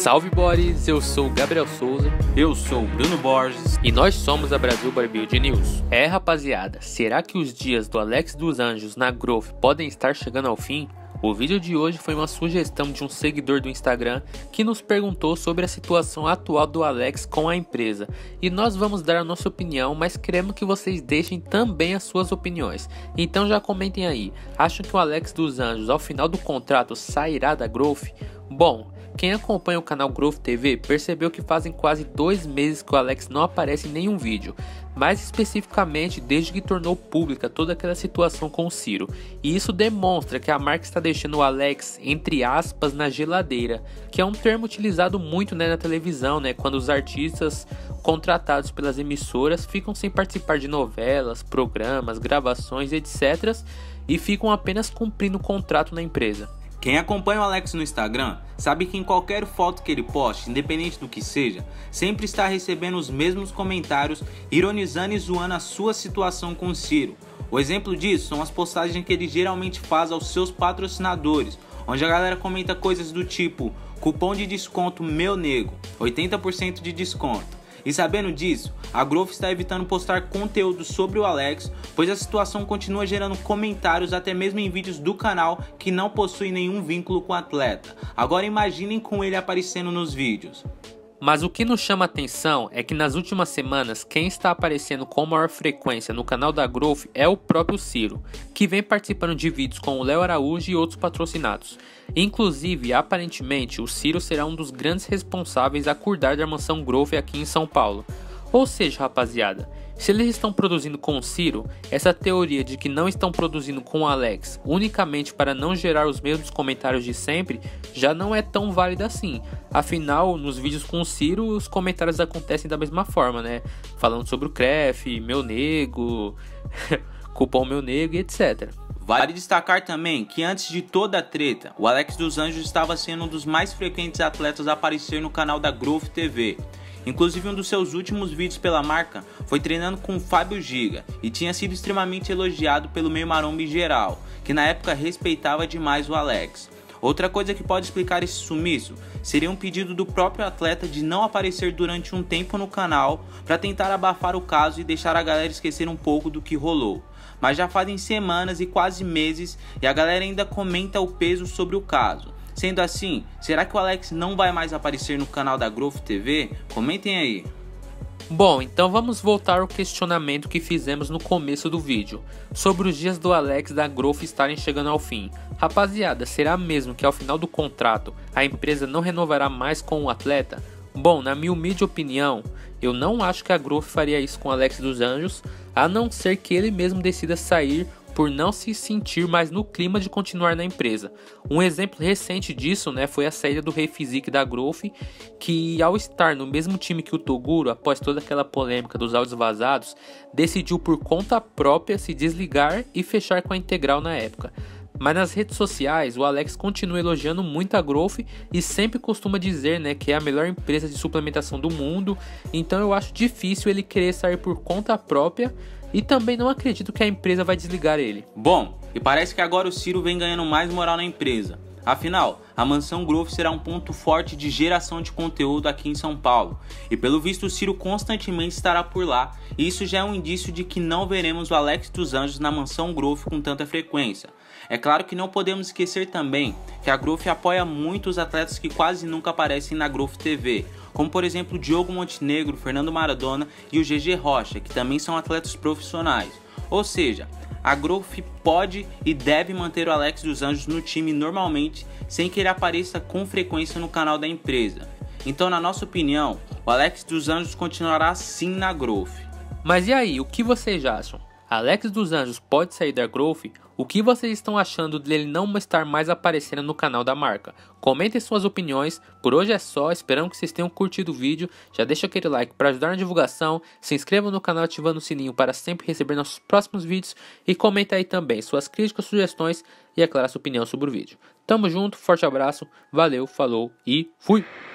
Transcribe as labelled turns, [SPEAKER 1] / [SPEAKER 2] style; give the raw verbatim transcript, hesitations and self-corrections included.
[SPEAKER 1] Salve Boris, eu sou o Gabriel Souza.
[SPEAKER 2] Eu sou o Bruno Borges.
[SPEAKER 1] E nós somos a Brasil Bodybuilding News. É rapaziada, será que os dias do Alex dos Anjos na Growth podem estar chegando ao fim? O vídeo de hoje foi uma sugestão de um seguidor do Instagram que nos perguntou sobre a situação atual do Alex com a empresa. E nós vamos dar a nossa opinião, mas queremos que vocês deixem também as suas opiniões. Então já comentem aí, acham que o Alex dos Anjos ao final do contrato sairá da Growth? Bom, quem acompanha o canal Growth T V percebeu que fazem quase dois meses que o Alex não aparece em nenhum vídeo, mais especificamente desde que tornou pública toda aquela situação com o Ciro, e isso demonstra que a marca está deixando o Alex, entre aspas, na geladeira, que é um termo utilizado muito, né, na televisão, né, quando os artistas contratados pelas emissoras ficam sem participar de novelas, programas, gravações, etcétera, e ficam apenas cumprindo o contrato na empresa.
[SPEAKER 2] Quem acompanha o Alex no Instagram sabe que em qualquer foto que ele poste, independente do que seja, sempre está recebendo os mesmos comentários, ironizando e zoando a sua situação com o Ciro. O exemplo disso são as postagens que ele geralmente faz aos seus patrocinadores, onde a galera comenta coisas do tipo: cupom de desconto meu nego, oitenta por cento de desconto. E sabendo disso, a Growth está evitando postar conteúdo sobre o Alex, pois a situação continua gerando comentários até mesmo em vídeos do canal que não possuem nenhum vínculo com o atleta. Agora imaginem com ele aparecendo nos vídeos.
[SPEAKER 1] Mas o que nos chama a atenção é que nas últimas semanas quem está aparecendo com maior frequência no canal da Growth é o próprio Ciro, que vem participando de vídeos com o Léo Araújo e outros patrocinados. Inclusive, aparentemente, o Ciro será um dos grandes responsáveis a cuidar da mansão Growth aqui em São Paulo. Ou seja, rapaziada, se eles estão produzindo com o Ciro, essa teoria de que não estão produzindo com o Alex unicamente para não gerar os mesmos comentários de sempre, já não é tão válida assim. Afinal, nos vídeos com o Ciro, os comentários acontecem da mesma forma, né? Falando sobre o Cref, meu nego, cupom meu nego e etcétera.
[SPEAKER 2] Vale destacar também que antes de toda a treta, o Alex dos Anjos estava sendo um dos mais frequentes atletas a aparecer no canal da Growth T V. Inclusive, um dos seus últimos vídeos pela marca foi treinando com o Fábio Giga e tinha sido extremamente elogiado pelo meio maromba em geral, que na época respeitava demais o Alex. Outra coisa que pode explicar esse sumiço seria um pedido do próprio atleta de não aparecer durante um tempo no canal para tentar abafar o caso e deixar a galera esquecer um pouco do que rolou. Mas já fazem semanas e quase meses e a galera ainda comenta o peso sobre o caso. Sendo assim, será que o Alex não vai mais aparecer no canal da Growth T V? Comentem aí.
[SPEAKER 1] Bom, então vamos voltar ao questionamento que fizemos no começo do vídeo, sobre os dias do Alex da Growth estarem chegando ao fim. Rapaziada, será mesmo que ao final do contrato a empresa não renovará mais com o atleta? Bom, na minha humilde opinião, eu não acho que a Growth faria isso com o Alex dos Anjos, a não ser que ele mesmo decida sair por não se sentir mais no clima de continuar na empresa. Um exemplo recente disso, né, foi a saída do Rei Physique da Growth, que ao estar no mesmo time que o Toguro, após toda aquela polêmica dos áudios vazados, decidiu por conta própria se desligar e fechar com a Integral na época. Mas nas redes sociais, o Alex continua elogiando muito a Growth e sempre costuma dizer, né, que é a melhor empresa de suplementação do mundo, então eu acho difícil ele querer sair por conta própria e também não acredito que a empresa vai desligar ele.
[SPEAKER 2] Bom, e parece que agora o Ciro vem ganhando mais moral na empresa. Afinal, a mansão Growth será um ponto forte de geração de conteúdo aqui em São Paulo. E pelo visto o Ciro constantemente estará por lá, e isso já é um indício de que não veremos o Alex dos Anjos na mansão Growth com tanta frequência. É claro que não podemos esquecer também que a Growth apoia muitos atletas que quase nunca aparecem na Growth T V, como por exemplo o Diogo Montenegro, Fernando Maradona e o G G Rocha, que também são atletas profissionais. Ou seja, a Growth pode e deve manter o Alex dos Anjos no time normalmente, sem que ele apareça com frequência no canal da empresa. Então, na nossa opinião, o Alex dos Anjos continuará sim na Growth.
[SPEAKER 1] Mas e aí, o que vocês acham? Alex dos Anjos pode sair da Growth? O que vocês estão achando dele não estar mais aparecendo no canal da marca? Comentem suas opiniões. Por hoje é só, esperamos que vocês tenham curtido o vídeo. Já deixa aquele like para ajudar na divulgação. Se inscreva no canal ativando o sininho para sempre receber nossos próximos vídeos. E comenta aí também suas críticas, sugestões e, é claro, sua opinião sobre o vídeo. Tamo junto, forte abraço, valeu, falou e fui!